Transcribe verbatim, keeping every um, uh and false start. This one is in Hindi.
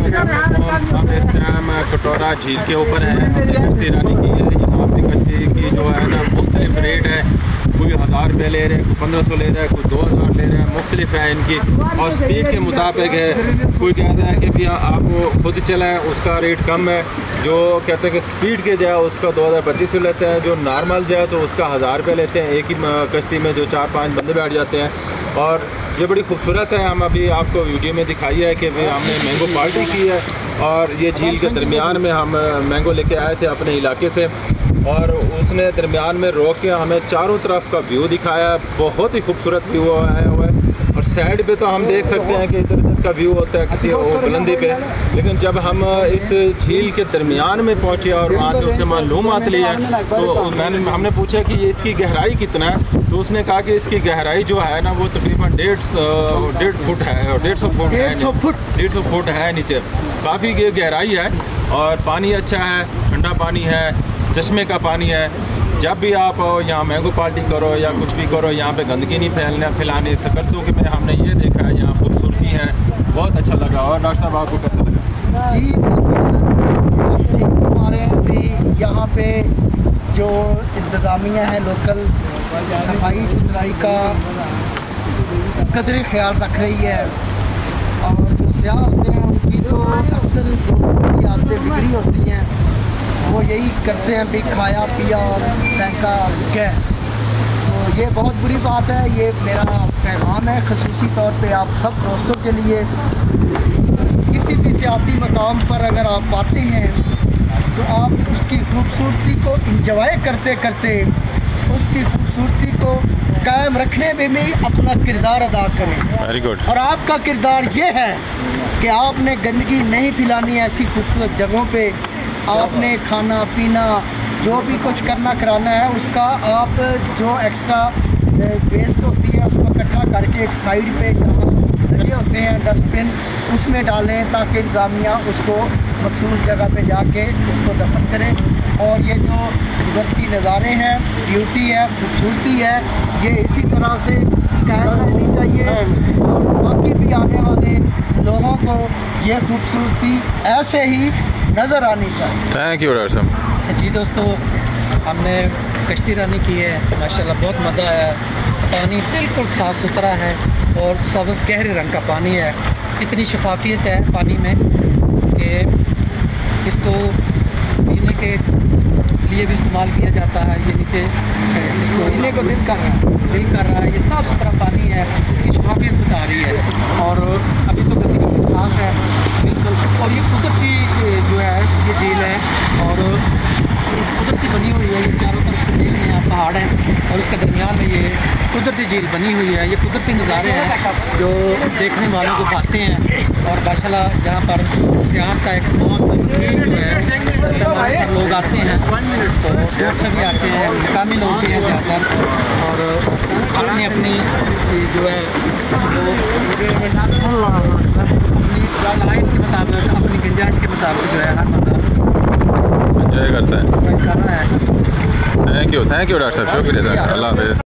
हम इस टाइम कटोरा झील के ऊपर है। कश्ती रानी की है यहाँ पे। कश्ती की जो है ना मुख्तलिफ रेट है, कोई हज़ार रुपये ले रहे हैं, कोई पंद्रह सौ ले रहा है, कोई दो हज़ार ले रहा है, मुख्तलिफ है इनकी। और स्पीड के मुताबिक है, कोई कहता है कि भैया आप खुद चलाएँ उसका रेट कम है, जो कहते हैं कि स्पीड के जाए उसका दो हज़ार पच्चीस सौ लेते हैं, जो नॉर्मल जाए तो उसका हज़ार रुपये लेते हैं एक ही कश्ती में, जो चार पाँच बंदे बैठ जाते हैं। और ये बड़ी खूबसूरत है। हम अभी आपको वीडियो में दिखाई है कि भाई हमने मैंगो पार्टी की है और ये झील के दरमियान में हम मैंगो लेके आए थे अपने इलाके से, और उसने दरमियान में रोक के हमें चारों तरफ का व्यू दिखाया। बहुत ही खूबसूरत व्यू आया हुआ है। और साइड पे तो हम देख सकते हैं कि इधर उधर का व्यू होता है किसी बुलंदी पे, लेकिन जब हम इस झील के दरमियान में पहुंचे और वहाँ से उससे मालूमात ली है तो मैंने हमने पूछा कि ये इसकी गहराई कितना है, तो उसने कहा कि इसकी गहराई जो है ना वो तकरीबन डेढ़ डेढ़ फुट है, डेढ़ सौ फुट है, डेढ़ सौ फुट है नीचे। काफ़ी ये गहराई है और पानी अच्छा है, ठंडा पानी है, चश्मे का पानी है। जब भी आप यहाँ मैंगो पार्टी करो या कुछ भी करो, यहाँ पे गंदगी नहीं फैलने फैलाने से कर दो कि मैं हमने ये देखा है, यहाँ खूबसूरती है, बहुत अच्छा लगा। और डॉक्टर साहब आपको कैसा लगा? जी हमारे भी यहाँ पे जो इंतज़ामिया है लोकल सफाई सुथराई का कदर ख्याल रख रही है, और जो सयाह होते हैं उनकी तो अक्सर जो आदतें बिगड़ी होती हैं वो यही करते हैं भी खाया पिया और फेंका गए। तो ये बहुत बुरी बात है। ये मेरा पैगाम है ख़ुसूसी तौर पे आप सब दोस्तों के लिए। किसी भी सियाती मकाम पर अगर आप आते हैं तो आप उसकी खूबसूरती को इंजॉय करते करते उसकी खूबसूरती को कायम रखने में भी अपना किरदार अदा करें। Very good. और आपका किरदार ये है कि आपने गंदगी नहीं फैलानी। ऐसी खूबसूरत जगहों पे आपने खाना पीना जो भी कुछ करना कराना है उसका आप जो एक्स्ट्रा वेस्ट होती है उसको इकट्ठा करके एक साइड पे जहाँ लगे होते हैं डस्टबिन उसमें डालें, ताकि इंतज़ामिया उसको मखसूस जगह पे जाके उसको दफन करें। और ये जो कुदरती नज़ारे हैं, ब्यूटी है, खूबसूरती है, ये इसी तरह से कायम रहनी चाहिए और बाकी भी आने वाले लोगों को ये खूबसूरती ऐसे ही नज़र आनी चाहिए। थैंक यू डॉक्टर साहब। जी दोस्तों, हमने कश्ती रानी की है, माशाल्लाह बहुत मज़ा आया। पानी बिल्कुल साफ़ सुथरा है और सब्ज़ गहरे रंग का पानी है। इतनी शफाफियत है पानी में कि इसको पीने के लिए भी इस्तेमाल किया जाता है। ये नीचे इसको पीने को दिल कर रहा है दिल कर रहा है ये साफ़ सुथरा पानी है, इसकी शफाफियत बता रही है। और अभी तो गंदगी साफ़ है बिल्कुल। और ये कुदरती जो है ये झील है और कुदरती बनी हुई है। ये चारों तरफ से देख यहाँ पहाड़ हैं और इसके दरमियान में ये कुदरती झील बनी हुई है। ये कुदरती नज़ारे हैं जो देखने वालों को भाते हैं। और माशाल्लाह जहाँ पर यहाँ का एक बहुत जो है लोग आते हैं, तो दूर से भी आते हैं, मकामी लोग भी हैं ज़्यादातर, और अपनी अपनी जो है वो अपनी लाइन के मुताबिक अपनी गुंजाइश के मुताबिक जो है हर बंदा एंजॉय करता है। कर रहा है। Thank you thank you doctor साहब, शुक्रिया, अल्लाह हाफ़िज़।